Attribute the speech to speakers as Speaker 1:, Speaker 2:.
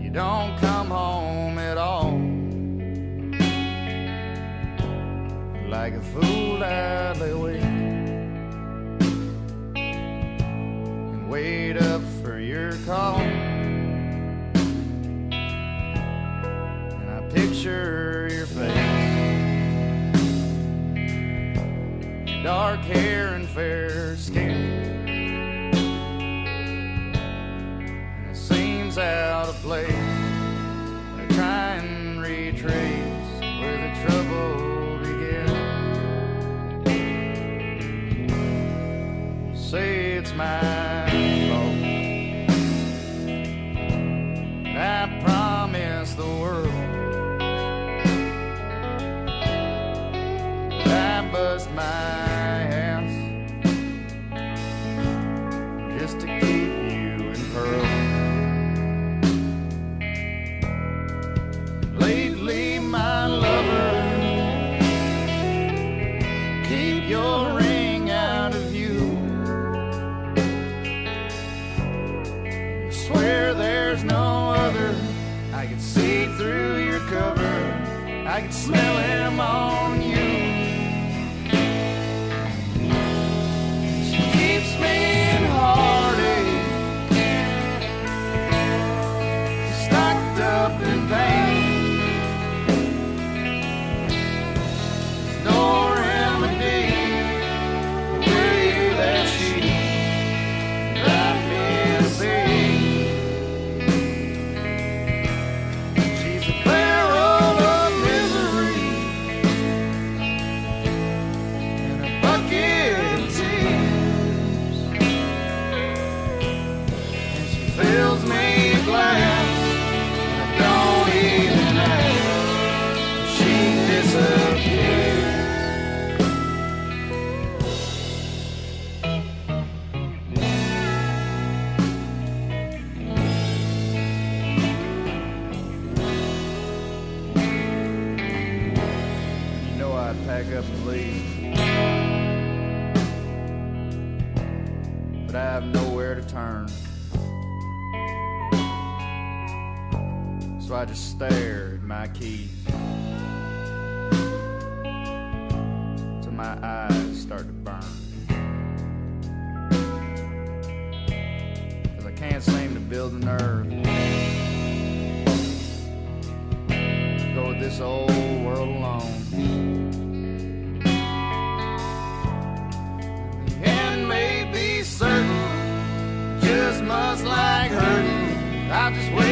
Speaker 1: you don't come home at all. Like a fool I lay awake and wait up for your call. And I picture your face, your dark hair and fair skin. And it seems out of place when I try and retrace where the trouble began. Say it's my fault. I promise the world that I bust my ass just to keep you in pearl. Lately, my lover, keep your ring out of view. Swear there's no other. I can see through your cover. I can smell him on you. She keeps me in heartache, stocked up in pain. There's no remedy for you that she drive me insane. She's a barrel of misery and a bucket of tears, and she fills me a glass and I don't even ask. She disappears. You know I'd pack up and leave, but I have nowhere to turn. So I just stare at my keys till my eyes start to burn. 'Cause I can't seem to build a nerve to go with this old world alone. The end may be certain, just much like hurting. I'll just wait